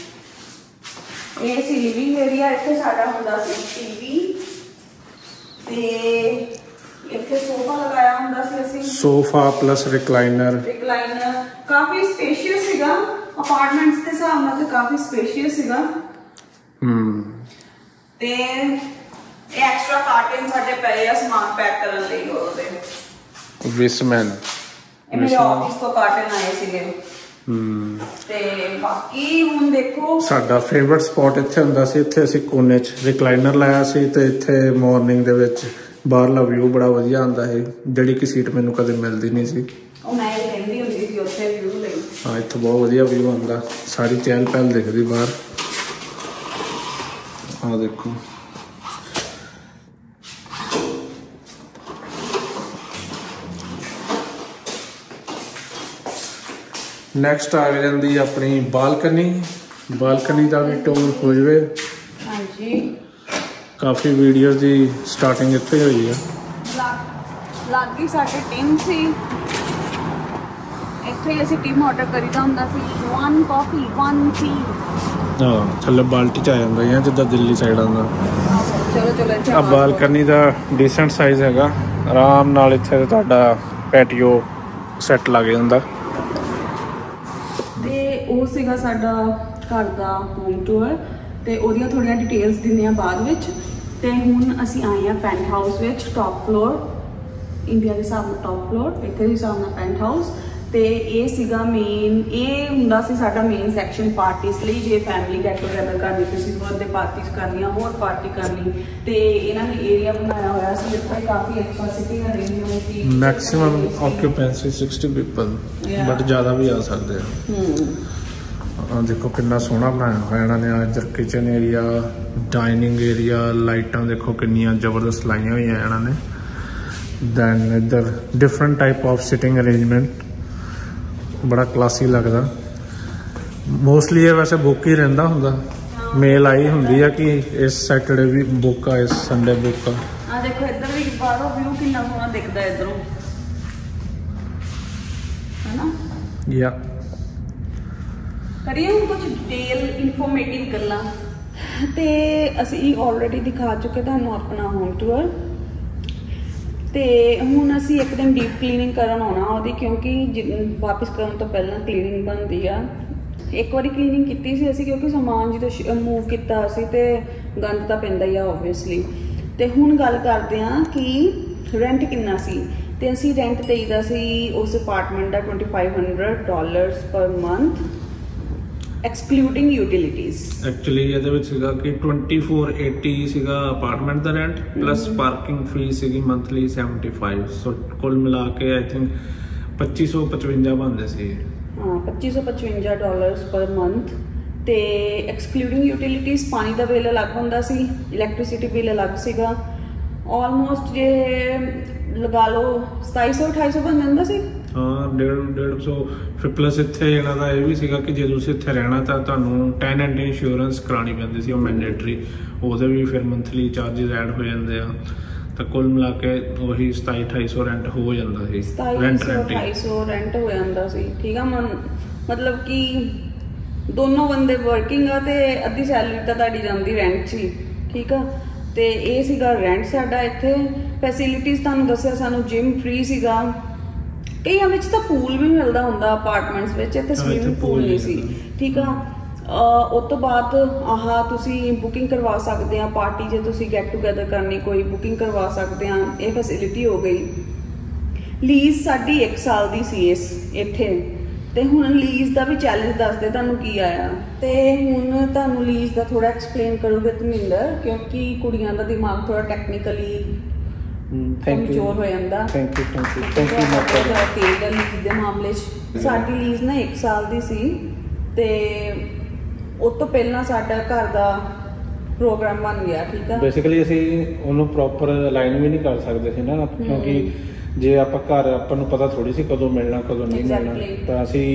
ਇਹ ਸੀ ਲਿਵਿੰਗ ਏਰੀਆ। ਇੱਥੇ ਸਾਡਾ ਹੁੰਦਾ ਸੀ ਟੀਵੀ ਤੇ ਇੱਥੇ ਸੋਫਾ ਲਗਾਇਆ ਹੁੰਦਾ ਸੀ ਅਸੀਂ, ਸੋਫਾ ਪਲੱਸ ਰਿਕਲਾਈਨਰ। ਕਾਫੀ ਸਪੇਸ਼ੀਅਸ ਸੀਗਾ ਅਪਾਰਟਮੈਂਟਸ ਦੇ ਹਿਸਾਬ ਨਾਲ, ਤੇ ਕਾਫੀ ਸਪੇਸ਼ੀਅਸ ਸੀਗਾ। ਤੇ ਇਹ ਐਕਸਟਰਾ ਕਾਰਟਨ ਸਾਡੇ ਪਏ ਆ ਸਮਾਨ ਪੈਕ ਕਰਨ ਲਈ ਉਹਦੇ ਵਿਸਮੈਨ। ਇਹ ਮੇਰੇ ਆਫਿਸ ਤੋਂ ਕਾਰਟਨ ਆਏ ਸੀਗੇ। ਤੇ ਬਾਕੀ ਹੁਣ ਦੇਖੋ ਸਾਡਾ ਫੇਵਰਿਟ ਸਪੌਟ ਇੱਥੇ ਹੁੰਦਾ ਸੀ। ਇੱਥੇ ਅਸੀਂ ਕੋਨੇ 'ਚ ਰਿਕਲਾਈਨਰ ਲਾਇਆ ਸੀ ਤੇ ਇੱਥੇ ਮਾਰਨਿੰਗ ਦੇ ਵਿੱਚ ਬਾਹਰਲਾ ਵਿਊ ਬੜਾ ਵਧੀਆ ਆਉਂਦਾ ਹੈ, ਜਿਹੜੀ ਕਿ ਸੀਟ ਮੈਨੂੰ ਕਦੇ ਮਿਲਦੀ ਨਹੀਂ ਸੀ। ਉਹ ਮੈਂ ਰਹਿੰਦੀ ਹੁੰਦੀ ਸੀ ਉੱਥੇ ਵਿਊ ਲਈ। ਹਾਂ ਇੱਥੇ ਬਹੁਤ ਵਧੀਆ ਵਿਊ ਆਉਂਦਾ, ਸਾਰੀ ਚਹਿਲ ਪਹਿਲ ਦਿਖਦੀ ਬਾਹਰ। ਆਹ ਦੇਖੋ ਨੈਕਸਟ ਆ ਜਾਂਦੀ ਆਪਣੀ ਬਾਲਕਨੀ। ਬਾਲਕਨੀ ਦਾ ਵੀ ਟੂਰ ਹੋ ਜਾਵੇ। ਹਾਂਜੀ ਕਾਫੀ ਵੀਡੀਓਜ਼ ਦੀ ਸਟਾਰਟਿੰਗ ਇੱਥੇ ਹੋਈ ਆ। ਲਾਗੀ ਸਾਡੇ ਟੀਮ ਸੀ, ਇੱਥੇ ਅਸੀਂ ਟੀਮ ਆਰਡਰ ਕਰੀਦਾ ਹੁੰਦਾ ਸੀ 1 ਕਾਫੀ 1 ਟੀ। ਹਾਂ ਥੱਲੇ ਬਾਲਟੀ ਚ ਆ ਜਾਂਦਾ ਹੈ ਜਿੱਦਾਂ ਦਿੱਲੀ ਸਾਈਡ ਆਉਂਦਾ। ਚਲੋ ਚਲੋ ਇੱਥੇ ਆ ਬਾਲਕਨੀ ਦਾ ਡੀਸੈਂਟ ਸਾਈਜ਼ ਹੈਗਾ, ਆਰਾਮ ਨਾਲ ਇੱਥੇ ਤੁਹਾਡਾ ਪੈਟੀਓ ਸੈੱਟ ਲੱਗ ਜਾਂਦਾ। ਤੇ ਉਹ ਸੀਗਾ ਸਾਡਾ ਘਰ ਦਾ ਹੋਮ ਟੂਰ ਤੇ ਉਹਦੀਆਂ ਥੋੜੀਆਂ ਡਿਟੇਲਸ ਦਿੰਦੇ ਆ ਬਾਅਦ ਵਿੱਚ। ਤੇ ਹੁਣ ਅਸੀਂ ਆਏ ਆ ਪੈਂਟ ਹਾਊਸ ਵਿੱਚ, ਟੌਪ ਫਲੋਰ, ਇੰਡੀਆ ਦੇ ਹਿਸਾਬ ਨਾਲ ਟੌਪ ਫਲੋਰ, ਇੱਥੇ ਦੇ ਹਿਸਾਬ ਨਾਲ ਪੈਂਟ ਹਾਊਸ। ਤੇ ਇਹ ਸੀਗਾ ਮੇਨ, ਇਹ ਹੁੰਦਾ ਸੀ ਸਾਡਾ ਮੇਨ ਸੈਕਸ਼ਨ ਪਾਰਟੀਜ਼ ਲਈ। ਜੇ ਫੈਮਿਲੀ ਗੈਟ ਟੂਗੇਦਰ ਕਰਨੀ, ਤੁਸੀਂ ਬਰਥਡੇ ਪਾਰਟੀਜ਼ ਕਰਨੀਆਂ, ਹੋਰ ਪਾਰਟੀ ਕਰਨੀ, ਤੇ ਇਹਨਾਂ ਨੇ ਏਰੀਆ ਬਣਾਇਆ ਹੋਇਆ ਸੀ ਜਿੱਥੇ ਕਾਫੀ ਅੱਛਾ ਸਿਟਿੰਗ ਅਰੇਂਜਮੈਂਟ ਸੀ। ਮੈਕਸਿਮਮ ਆਕਿਊਪੈਂਸੀ 60 ਪੀਪਲ, ਬਟ ਜ਼ਿਆਦਾ ਵੀ ਆ ਸਕਦੇ ਆ। ਦੇਖੋ ਕਿੰਨਾ ਸੋਹਣਾ ਬਣਾਇਆ ਹੋਇਆ ਇਹਨਾਂ ਨੇ। ਇੱਧਰ ਕਿਚਨ ਏਰੀਆ, ਡਾਈਨਿੰਗ ਏਰੀਆ, ਲਾਈਟਾਂ ਦੇਖੋ ਕਿੰਨੀਆਂ ਜ਼ਬਰਦਸਤ ਲਾਈਆਂ ਹੋਈਆਂ ਇਹਨਾਂ ਨੇ। ਦੈਨ ਇੱਧਰ different type of sitting arrangement, ਬੜਾ ਕਲਾਸੀ ਲੱਗਦਾ। ਮੋਸਟਲੀ ਇਹ ਵੈਸੇ ਬੁੱਕ ਹੀ ਰਹਿੰਦਾ ਹੁੰਦਾ, ਮੇਲ ਆਈ ਹੁੰਦੀ ਆ ਕਿ ਇਸ ਸੈਟਰਡੇ ਵੀ ਬੁੱਕ ਆ, ਇਸ ਸੰਡੇ ਬੁੱਕ ਆ। ਆ ਦੇਖੋ ਇੱਧਰ ਵੀ ਬਾਹਰੋਂ ਵਿਊ ਕਿੰਨਾ ਸੋਹਣਾ ਦਿਖਦਾ ਇੱਧਰੋਂ, ਹੈਨਾ। ਯਾ ਕਰੀਏ ਹੁਣ ਕੁਝ ਡਿਟੇਲ ਇਨਫੋਰਮੇਟਿਵ ਗੱਲਾਂ। ਤੇ ਅਸੀਂ ਆਲਰੇਡੀ ਦਿਖਾ ਚੁੱਕੇ ਤੁਹਾਨੂੰ ਆਪਣਾ ਹੋਮ ਟੂਰ। ਤੇ ਹੁਣ ਅਸੀਂ ਇੱਕ ਦਿਨ ਡੀਪ ਕਲੀਨਿੰਗ ਕਰਨ ਆਉਣਾ ਉਹਦੀ, ਕਿਉਂਕਿ ਵਾਪਸ ਕਰਨ ਤੋਂ ਪਹਿਲਾਂ ਕਲੀਨਿੰਗ ਬਣਦੀ ਆ। ਇੱਕ ਵਾਰੀ ਕਲੀਨਿੰਗ ਕੀਤੀ ਸੀ ਅਸੀਂ, ਕਿਉਂਕਿ ਸਮਾਨ ਜਦੋਂ ਮੂਵ ਕੀਤਾ ਅਸੀਂ ਤੇ ਗੰਦ ਤਾਂ ਪੈਂਦਾ ਹੀ ਆ ਓਬਵੀਅਸਲੀ। ਤੇ ਹੁਣ ਗੱਲ ਕਰਦੇ ਆ ਕਿ ਰੈਂਟ ਕਿੰਨਾ ਸੀ। ਤੇ ਅਸੀਂ ਰੈਂਟ ਦੇਈਦਾ ਸੀ ਉਸ ਅਪਾਰਟਮੈਂਟ ਦਾ $2500 ਪਰ ਮੰਥ, ਐਕਸਕਲੂਡਿੰਗ ਯੂਟਿਲਿਟੀਜ਼। ਐਕਚੁਅਲੀ ਇਹਦੇ ਵਿੱਚ ਸੀਗਾ ਕਿ 2480 ਸੀਗਾ ਅਪਾਰਟਮੈਂਟ ਦਾ ਰੈਂਟ, ਪਲੱਸ ਪਾਰਕਿੰਗ ਫੀਸ ਸੀਗੀ ਮੰਥਲੀ 75। ਸੋ ਕੁੱਲ ਮਿਲਾ ਕੇ ਆਈ ਥਿੰਕ 2555 ਬਣਦੇ ਸੀ। ਹਾਂ $2555 ਪਰ ਮੰਥ। ਤੇ ਐਕਸਕਲੂਡਿੰਗ ਯੂਟਿਲਿਟੀਜ਼, ਪਾਣੀ ਦਾ ਬਿੱਲ ਅਲੱਗ ਹੁੰਦਾ ਸੀ, ਇਲੈਕਟ੍ਰਿਸਿਟੀ ਬਿੱਲ ਅਲੱਗ ਸੀਗਾ। ਆਲਮੋਸਟ ਜੇ ਲਗਾ ਲਓ 2700-2800 ਬਣ ਜਾਂਦਾ ਸੀ। ਹਾਂ 150 ਫਿਰ ਪਲੱਸ ਇੱਥੇ ਇਹਨਾਂ ਦਾ ਇਹ ਵੀ ਸੀਗਾ ਕਿ ਜੇ ਤੁਸੀਂ ਇੱਥੇ ਰਹਿਣਾ ਤਾਂ ਤੁਹਾਨੂੰ ਟੈਨੈਂਟ ਇੰਸ਼ੋਰੈਂਸ ਕਰਾਉਣੀ ਪੈਂਦੀ ਸੀ, ਉਹ ਮੈਂਡੇਟਰੀ, ਉਹਦੇ ਵੀ ਫਿਰ ਮੰਥਲੀ ਚਾਰजेस ਐਡ ਹੋ ਜਾਂਦੇ ਆ। ਤਾਂ ਕੁੱਲ ਮਿਲਾ ਕੇ ਉਹੀ 2700-2800 ਰੈਂਟ ਹੋ ਜਾਂਦਾ ਸੀ। 2700-2800 ਰੈਂਟ ਹੋ ਜਾਂਦਾ ਸੀ। ਠੀਕ ਆ, ਮਤਲਬ ਕਿ ਦੋਨੋਂ ਬੰਦੇ ਵਰਕਿੰਗ ਆ ਤੇ ਅੱਧੀ ਸੈਲਰੀ ਤਾਂ ਤੁਹਾਡੀ ਜਾਂਦੀ ਰੈਂਟ 'ਚ ਹੀ। ਠੀਕ ਆ, ਤੇ ਇਹ ਸੀਗਾ ਰੈਂਟ ਸਾਡਾ। ਇੱਥੇ ਫੈਸਿਲਿਟੀਜ਼ ਤੁਹਾਨੂੰ ਦੱਸਿਆ, ਸਾਨੂੰ ਜਿਮ ਫ੍ਰੀ ਸੀਗਾ, ਕਈਆਂ ਵਿੱਚ ਤਾਂ ਪੂਲ ਵੀ ਮਿਲਦਾ ਹੁੰਦਾ ਅਪਾਰਟਮੈਂਟਸ ਵਿੱਚ, ਇੱਥੇ ਸਵਿਮਿੰਗ ਪੂਲ ਨਹੀਂ ਸੀ। ਠੀਕ ਆ, ਉਸ ਤੋਂ ਬਾਅਦ ਤੁਸੀਂ ਬੁਕਿੰਗ ਕਰਵਾ ਸਕਦੇ ਆ ਪਾਰਟੀ, ਜੇ ਤੁਸੀਂ ਗੈਟ ਟੂਗੇਦਰ ਕਰਨੀ ਕੋਈ, ਬੁਕਿੰਗ ਕਰਵਾ ਸਕਦੇ ਆ, ਇਹ ਫੈਸਿਲਿਟੀ ਹੋ ਗਈ। ਲੀਜ਼ ਸਾਡੀ 1 ਸਾਲ ਦੀ ਸੀ ਇੱਥੇ, ਤੇ ਹੁਣ ਲੀਜ਼ ਦਾ ਵੀ ਚੈਲੰਜ ਦੱਸਦੇ ਤੁਹਾਨੂੰ ਕੀ ਆਇਆ। ਤੇ ਹੁਣ ਤੁਹਾਨੂੰ ਲੀਜ਼ ਦਾ ਥੋੜਾ ਐਕਸਪਲੇਨ ਕਰੋਗੇ ਧਰਮਿੰਦਰ, ਕਿਉਂਕਿ ਕੁੜੀਆਂ ਦਾ ਦਿਮਾਗ ਥੋੜਾ ਟੈਕਨੀਕਲੀ ਕਮਜ਼ੋਰ ਹੋ ਜਾਂਦਾ। ਥੈਂਕ ਯੂ ਲੀਜ਼ ਦੇ ਮਾਮਲੇ 'ਚ ਸਾਡੀ ਲੀਜ਼ ਨਾ 1 ਸਾਲ ਦੀ ਸੀ, ਤੇ ਉਸ ਤੋਂ ਪਹਿਲਾਂ ਸਾਡਾ ਘਰ ਦਾ ਪ੍ਰੋਗਰਾਮ ਬਣ ਗਿਆ। ਠੀਕ ਆ, ਬੇਸਿਕਲੀ ਅਸੀਂ ਉਹਨੂੰ ਪ੍ਰੋਪਰ ਅਲਾਈਨ ਵੀ ਨਹੀਂ ਕਰ ਸਕਦੇ ਸੀ ਨਾ, ਕਿਉਂਕਿ ਜੇ ਆਪਾਂ ਘਰ, ਆਪਾਂ ਨੂੰ ਪਤਾ ਥੋੜੀ ਸੀ ਕਦੋਂ ਮਿਲਣਾ ਕਦੋਂ ਨਹੀਂ ਮਿਲਣਾ। ਤਾਂ ਅਸੀਂ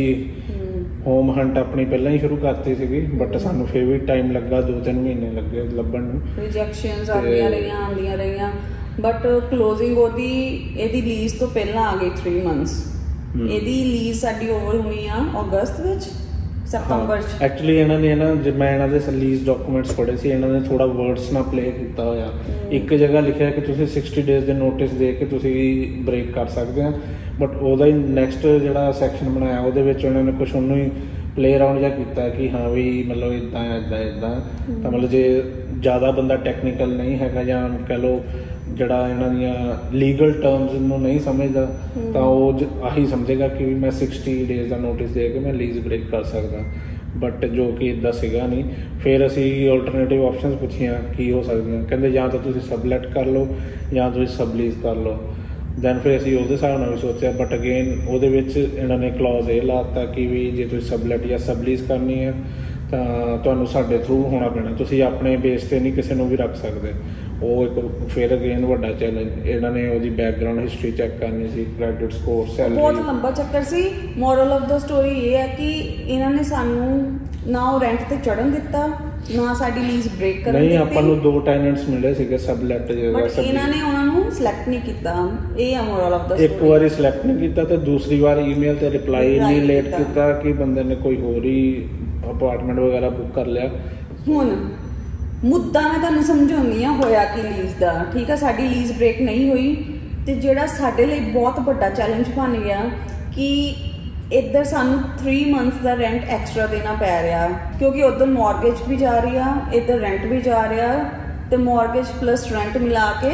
ਹੋਮ ਹੰਟ ਆਪਣੀ ਪਹਿਲਾਂ ਹੀ ਸ਼ੁਰੂ ਕਰਤੀ ਸੀਗੀ, ਬਟ ਸਾਨੂੰ ਫਿਰ ਵੀ ਟਾਈਮ ਲੱਗਾ, 2-3 ਮਹੀਨੇ ਲੱਗੇ ਲੱਭਣ ਨੂੰ। ਰਿਜੈਕਸ਼ਨਸ ਆਉਂਦੀਆਂ ਰਹੀਆਂ, ਬਟ ਕਲੋਜ਼ਿੰਗ ਇਹਦੀ ਲੀਜ਼ ਤੋਂ ਪਹਿਲਾਂ ਆ ਗਈ 3 ਮੰਥਸ। ਇਹਦੀ ਲੀਜ਼ ਸਾਡੀ ਓਵਰ ਹੋਣੀ ਆ ਅਗਸਤ ਵਿੱਚ, ਸਤੰਬਰ 'ਚ। ਐਕਚੁਅਲੀ ਇਹਨਾਂ ਨੇ ਮੈਂ ਇਹਨਾਂ ਦੇ ਲੀਜ਼ ਡਾਕੂਮੈਂਟਸ ਪੜ੍ਹੇ ਸੀ, ਇਹਨਾਂ ਨੇ ਥੋੜਾ ਵਰਡਸ ਨਾਲ ਪਲੇ ਕੀਤਾ ਹੋਇਆ। ਇੱਕ ਜਗ੍ਹਾ ਲਿਖਿਆ ਕਿ ਤੁਸੀਂ 60 ਡੇਜ਼ ਦੇ ਨੋਟਿਸ ਦੇ ਕੇ ਤੁਸੀਂ ਬ੍ਰੇਕ ਕਰ ਸਕਦੇ ਆ, ਬਟ ਉਹਦਾ ਹੀ ਨੈਕਸਟ ਜਿਹੜਾ ਸੈਕਸ਼ਨ ਬਣਾਇਆ ਉਹਦੇ ਵਿੱਚ ਉਹਨਾਂ ਨੇ ਕੁਛ ਉਹਨੂੰ ਹੀ ਪਲੇ ਅਰਾਊਂਡ ਜਿਹਾ ਕੀਤਾ ਕਿ ਹਾਂ ਵੀ ਮਤਲਬ ਇੱਦਾਂ। ਤਾਂ ਮਤਲਬ ਜੇ ਜ਼ਿਆਦਾ ਬੰਦਾ ਟੈਕਨੀਕਲ ਨਹੀਂ ਹੈਗਾ, ਜਾਂ ਕਹਿ ਲਓ ਜਿਹੜਾ ਇਹਨਾਂ ਦੀਆਂ ਲੀਗਲ ਟਰਮਸ ਨੂੰ ਨਹੀਂ ਸਮਝਦਾ, ਤਾਂ ਉਹ ਆਹੀ ਸਮਝੇਗਾ ਕਿ ਵੀ ਮੈਂ 60 ਡੇਜ਼ ਦਾ ਨੋਟਿਸ ਦੇ ਕੇ ਮੈਂ ਲੀਜ਼ ਬ੍ਰੇਕ ਕਰ ਸਕਦਾ, ਬਟ ਜੋ ਕਿ ਇੱਦਾਂ ਸੀਗਾ ਨਹੀਂ। ਫਿਰ ਅਸੀਂ ਆਲਟਰਨੇਟਿਵ ਆਪਸ਼ਨਸ ਪੁੱਛੀਆਂ ਕੀ ਹੋ ਸਕਦੀਆਂ, ਕਹਿੰਦੇ ਜਾਂ ਤਾਂ ਤੁਸੀਂ ਸਬਲੈਟ ਕਰ ਲਓ ਜਾਂ ਤੁਸੀਂ ਸਬਲੀਜ਼ ਕਰ ਲਓ। ਦੈਨ ਫਿਰ ਅਸੀਂ ਉਹਦੇ ਹਿਸਾਬ ਨਾਲ ਵੀ ਸੋਚਿਆ, ਬਟ ਅਗੇਨ ਉਹਦੇ ਵਿੱਚ ਇਹਨਾਂ ਨੇ ਕਲੌਜ਼ ਇਹ ਲਾਤਾ ਕਿ ਵੀ ਜੇ ਤੁਸੀਂ ਸਬਲੈਟ ਜਾਂ ਸਬਲੀਜ਼ ਕਰਨੀ ਹੈ ਤਾਂ ਤੁਹਾਨੂੰ ਸਾਡੇ ਥਰੂ ਹੋਣਾ ਪੈਣਾ, ਤੁਸੀਂ ਆਪਣੇ ਬੇਸ 'ਤੇ ਨਹੀਂ ਕਿਸੇ ਨੂੰ ਵੀ ਰੱਖ ਸਕਦੇ। ਉਹ ਇੱਕ ਫਿਰ ਅਗੇਨ ਵੱਡਾ ਚੈਲੰਜ। ਇਹਨਾਂ ਨੇ ਉਹਦੀ ਬੈਕਗਰਾਊਂਡ ਹਿਸਟਰੀ ਚੈੱਕ ਕਰਨੀ ਸੀ, ਕ੍ਰੈਡਿਟ ਸਕੋਰ, ਸੈਲਰੀ, ਬਹੁਤ ਲੰਬਾ ਚੱਕਰ ਸੀ। ਮੋਰਲ ਆਫ ਦਾ ਸਟੋਰੀ ਇਹ ਹੈ ਕਿ ਇਹਨਾਂ ਨੇ ਸਾਨੂੰ ਨਾ ਉਹ ਰੈਂਟ ਤੇ ਚੜਨ ਦਿੱਤਾ, ਨਾ ਸਾਡੀ ਲੀਜ਼ ਬ੍ਰੇਕ ਕਰਨ ਦਿੱਤੀ। ਨਹੀਂ, ਆਪਾਂ ਨੂੰ 2 ਟੈਨੈਂਟਸ ਮਿਲੇ ਸੀਗੇ ਸਬਲੈਟ ਜਿਹੜਾ, ਬਟ ਇਹਨਾਂ ਨੇ ਉਹਨਾਂ ਨੂੰ ਸਿਲੈਕਟ ਨਹੀਂ ਕੀਤਾ। ਇਹ ਆ ਮੋਰਲ ਆਫ ਦਾ ਸਟੋਰੀ। ਇੱਕ ਵਾਰੀ ਸਿਲੈਕਟ ਨਹੀਂ ਕੀਤਾ ਤੇ ਦੂਸਰੀ ਵਾਰ ਈਮੇਲ ਤੇ ਰਿਪਲਾਈ ਨਹੀਂ ਲੇਟ ਕੀਤਾ ਕਿ ਬੰਦੇ ਨੇ ਕੋਈ ਹੋਰ ਹੀ ਅਪਾਰਟਮੈਂਟ ਵਗੈਰਾ ਬੁੱਕ ਕਰ ਲਿਆ। ਹੁਣ ਮੁੱਦਾ ਮੈਂ ਤੁਹਾਨੂੰ ਸਮਝਾਉਂਦੀ ਆ ਹੋਇਆ ਕਿ ਲੀਜ਼ ਦਾ। ਠੀਕ ਆ, ਸਾਡੀ ਲੀਜ਼ ਬ੍ਰੇਕ ਨਹੀਂ ਹੋਈ, ਤੇ ਜਿਹੜਾ ਸਾਡੇ ਲਈ ਬਹੁਤ ਵੱਡਾ ਚੈਲੰਜ ਬਣ ਗਿਆ ਕਿ ਇੱਧਰ ਸਾਨੂੰ 3 ਮੰਥਸ ਦਾ ਰੈਂਟ ਐਕਸਟਰਾ ਦੇਣਾ ਪੈ ਰਿਹਾ, ਕਿਉਂਕਿ ਉੱਧਰ ਮੌਰਗੇਜ ਵੀ ਜਾ ਰਹੀ ਆ, ਇੱਧਰ ਰੈਂਟ ਵੀ ਜਾ ਰਿਹਾ, ਤੇ ਮੌਰਗੇਜ ਪਲੱਸ ਰੈਂਟ ਮਿਲਾ ਕੇ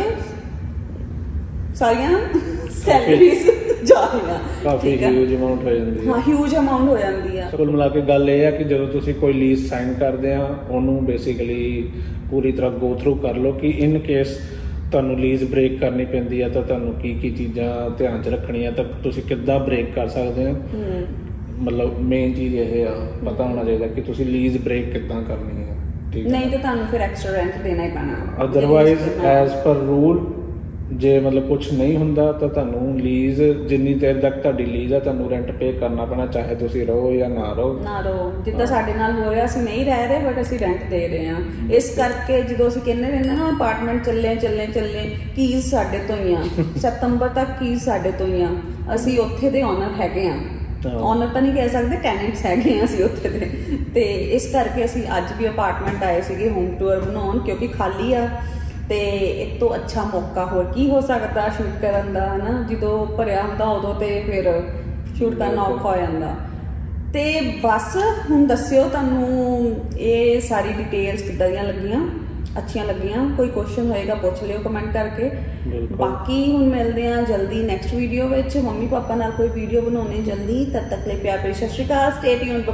ਸਾਰੀਆਂ ਸੈਲਰੀਜ਼ ਜਾ ਰਹੀਆਂ। ਕਾਫੀ ਹਿਊਜ ਅਮਾਉਂਟ ਹੋ ਜਾਂਦੀ ਹੈ। ਹਾਂ, ਹਿਊਜ ਅਮਾਉਂਟ ਹੋ ਜਾਂਦੀ ਆ। ਕੁੱਲ ਮਿਲਾ ਕੇ ਗੱਲ ਇਹ ਆ ਕਿ ਜਦੋਂ ਤੁਸੀਂ ਕੋਈ ਲੀਜ਼ ਸਾਈਨ ਕਰਦੇ ਆ, ਉਹਨੂੰ ਬੇਸਿਕਲੀ ਪੂਰੀ ਤਰ੍ਹਾਂ ਗੋ ਥਰੂ ਕਰ ਲਓ ਕਿ ਇਨ ਕੇਸ ਤੁਹਾਨੂੰ ਲੀਜ਼ ਬ੍ਰੇਕ ਕਰਨੀ ਪੈਂਦੀ ਆ ਤਾਂ ਤੁਹਾਨੂੰ ਕੀ ਚੀਜ਼ਾਂ ਧਿਆਨ 'ਚ ਰੱਖਣੀਆਂ, ਤਾਂ ਤੁਸੀਂ ਕਿੱਦਾਂ ਬ੍ਰੇਕ ਕਰ ਸਕਦੇ ਆ। ਮਤਲਬ ਮੇਨ ਚੀਜ਼ ਇਹ ਆ, ਪਤਾ ਹੋਣਾ ਚਾਹੀਦਾ ਕਿ ਤੁਸੀਂ ਲੀਜ਼ ਬ੍ਰੇਕ ਕਿੱਦਾਂ ਕਰਨੀ ਹੈ। ਠੀਕ ਹੈ, ਨਹੀਂ ਤਾਂ ਤੁਹਾਨੂੰ ਫਿਰ ਐਕਸਟਰਾ ਰੈਂਟ ਦੇਣਾ ਹੀ ਪੈਣਾ। ਅਦਰਵਾਈਜ਼ ਐਜ਼ ਪਰ ਰੂਲ ਜੇ ਮਤਲਬ ਕੁਛ ਨਹੀਂ ਹੁੰਦਾ ਤਾਂ ਤੁਹਾਨੂੰ ਲੀਜ਼, ਜਿੰਨੀ ਦੇਰ ਤੱਕ ਤੁਹਾਡੀ ਲੀਜ਼ ਆ, ਤੁਹਾਨੂੰ ਰੈਂਟ ਪੇ ਕਰਨਾ ਪੈਣਾ, ਚਾਹੇ ਤੁਸੀਂ ਰਹੋ ਜਾਂ ਨਾ ਰਹੋ। ਜਿੱਦਾਂ ਸਾਡੇ ਨਾਲ ਹੋ ਰਿਹਾ, ਅਸੀਂ ਨਹੀਂ ਰਹਿ ਰਹੇ ਬਟ ਅਸੀਂ ਰੈਂਟ ਦੇ ਰਹੇ ਹਾਂ। ਇਸ ਕਰਕੇ ਜਦੋਂ ਅਸੀਂ ਕਹਿੰਦੇ ਰਹਿੰਦੇ ਨਾ ਅਪਾਰਟਮੈਂਟ ਚੱਲੇ ਕੀਜ਼ ਸਾਡੇ ਤੋਂ ਹੀ ਆ, ਸਤੰਬਰ ਤੱਕ ਕੀਜ਼ ਸਾਡੇ ਤੋਂ ਹੀ ਆ। ਅਸੀਂ ਉੱਥੇ ਦੇ ਓਨਰ ਹੈਗੇ ਆ, ਓਨਰ ਤਾਂ ਨਹੀਂ ਕਹਿ ਸਕਦੇ, ਟੈਨੈਂਟਸ ਹੈਗੇ ਆ ਅਸੀਂ ਉੱਥੇ ਦੇ। ਤੇ ਇਸ ਕਰਕੇ ਅਸੀਂ ਅੱਜ ਵੀ ਅਪਾਰਟਮੈਂਟ ਆਏ ਸੀਗੇ ਹੋਮ ਟੂਰ ਬਣਾਉਣ, ਕਿਉਂਕਿ ਖਾਲੀ ਆ। ਤੇ ਇਸ ਤੋਂ ਅੱਛਾ ਮੌਕਾ ਹੋਰ ਕੀ ਹੋ ਸਕਦਾ ਸ਼ੂਟ ਕਰਨ ਦਾ, ਹਨਾ। ਜਦੋਂ ਭਰਿਆ ਹੁੰਦਾ ਉਦੋਂ ਤੇ ਫਿਰ ਸ਼ੂਟ ਕਰਨਾ ਔਖਾ ਹੋ ਜਾਂਦਾ। ਤੇ ਬਸ ਹੁਣ ਦੱਸਿਓ ਤੁਹਾਨੂੰ ਇਹ ਸਾਰੀ ਡਿਟੇਲਸ ਕਿੱਦਾਂ ਦੀਆਂ ਲੱਗੀਆਂ, ਅੱਛੀਆਂ ਲੱਗੀਆਂ। ਕੋਈ ਕੁਐਸਚਨ ਹੋਏਗਾ ਪੁੱਛ ਲਿਓ ਕਮੈਂਟ ਕਰਕੇ। ਬਾਕੀ ਹੁਣ ਮਿਲਦੇ ਆ ਜਲਦੀ ਨੈਕਸਟ ਵੀਡੀਓ ਵਿੱਚ, ਮੰਮੀ ਪਾਪਾ ਨਾਲ ਕੋਈ ਵੀਡੀਓ ਬਣਾਉਣੀ ਜਲਦੀ। ਤਦ ਤੱਕ ਲਈ ਪਿਆਰ ਭਰੀ ਸਤਿ ਸ਼੍ਰੀ ਅਕਾਲ, ਸਟੇ ਟਿਊਨਡ,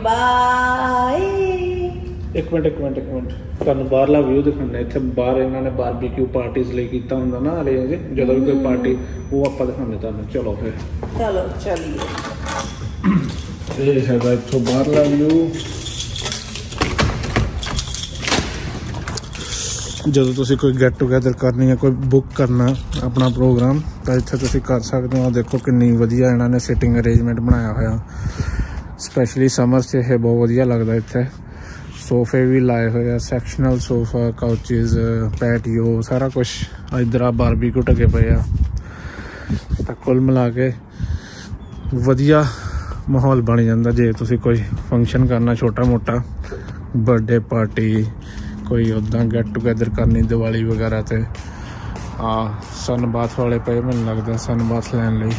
ਬਾਏ। ਇੱਕ ਮਿੰਟ ਤੁਹਾਨੂੰ ਬਾਹਰਲਾ ਵਿਊ ਦਿਖਾਉਣਾ। ਇੱਥੇ ਬਾਹਰ ਇਹਨਾਂ ਨੇ ਬਾਰਬੀਕਿਊ ਪਾਰਟੀਜ਼ ਲਈ ਕੀਤਾ ਹੁੰਦਾ ਨਾ ਅਰੇਂਜ, ਜਦੋਂ ਵੀ ਕੋਈ ਪਾਰਟੀ, ਉਹ ਆਪਾਂ ਦਿਖਾਉਂਦੇ ਤੁਹਾਨੂੰ। ਚਲੋ ਚੱਲੀਏ। ਇਹ ਹੈਗਾ ਇੱਥੋਂ ਬਾਹਰਲਾ ਵਿਊ। ਜਦੋਂ ਤੁਸੀਂ ਕੋਈ ਗੈਟ ਟੂਗੈਦਰ ਕਰਨੀ ਹੈ, ਕੋਈ ਬੁੱਕ ਕਰਨਾ ਆਪਣਾ ਪ੍ਰੋਗਰਾਮ, ਤਾਂ ਇੱਥੇ ਤੁਸੀਂ ਕਰ ਸਕਦੇ ਹੋ। ਦੇਖੋ ਕਿੰਨੀ ਵਧੀਆ ਇਹਨਾਂ ਨੇ ਸਿਟਿੰਗ ਅਰੇਂਜਮੈਂਟ ਬਣਾਇਆ ਹੋਇਆ, ਸਪੈਸ਼ਲੀ ਸਮਰਸ 'ਚ ਇਹ ਬਹੁਤ ਵਧੀਆ ਲੱਗਦਾ। ਇੱਥੇ ਸੋਫੇ ਵੀ ਲਾਏ ਹੋਏ ਆ, ਸੈਕਸ਼ਨਲ ਸੋਫਾ, ਕਾਊਚਿਸ, ਪੈਟੀਓ, ਸਾਰਾ ਕੁਛ। ਇੱਧਰ ਆ ਬਾਰਬੀਕਿਊ ਢਕੇ ਪਏ ਆ। ਤਾਂ ਕੁੱਲ ਮਿਲਾ ਕੇ ਵਧੀਆ ਮਾਹੌਲ ਬਣ ਜਾਂਦਾ ਜੇ ਤੁਸੀਂ ਕੋਈ ਫੰਕਸ਼ਨ ਕਰਨਾ ਛੋਟਾ ਮੋਟਾ, ਬਰਥਡੇ ਪਾਰਟੀ, ਕੋਈ ਉੱਦਾਂ ਗੈਟ ਟੂਗੈਦਰ ਕਰਨੀ ਦੀਵਾਲੀ ਵਗੈਰਾ 'ਤੇ। ਸਨ ਬਾਥ ਵਾਲੇ ਪਏ ਮੈਨੂੰ ਲੱਗਦਾ ਸਨ ਬਾਥ ਲੈਣ ਲਈ।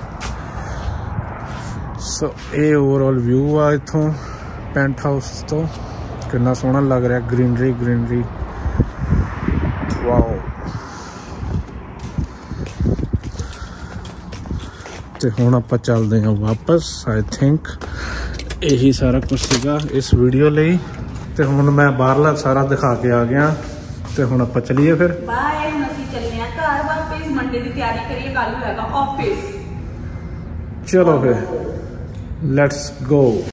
ਸੋ ਇਹ ਓਵਰਆਲ ਵਿਊ ਆ ਇੱਥੋਂ ਪੈਂਟ ਹਾਊਸ ਤੋਂ। ਕਿੰਨਾ ਸੋਹਣਾ ਲੱਗ ਰਿਹਾ, ਗ੍ਰੀਨਰੀ ਵਾਓ। ਤੇ ਹੁਣ ਆਪਾਂ ਚੱਲਦੇ ਹਾਂ ਵਾਪਸ। ਆਈ ਥਿੰਕ ਇਹੀ ਸਾਰਾ ਕੁਝ ਸੀਗਾ ਇਸ ਵੀਡੀਓ ਲਈ। ਤੇ ਹੁਣ ਮੈਂ ਬਾਹਰਲਾ ਸਾਰਾ ਦਿਖਾ ਕੇ ਆ ਗਿਆ, ਤੇ ਹੁਣ ਆਪਾਂ ਚੱਲੀਏ ਫਿਰ। ਬਾਏ। ਹੁਣ ਅਸੀਂ ਚੱਲਦੇ ਹਾਂ ਘਰ ਵਾਪਸ, ਮੰਡੇ ਦੀ ਤਿਆਰੀ ਕਰੀਏ, ਕੱਲ ਨੂੰ ਹੈਗਾ ਆਫਿਸ। ਚਲੋ ਫਿਰ ਲੈਟਸ ਗੋ।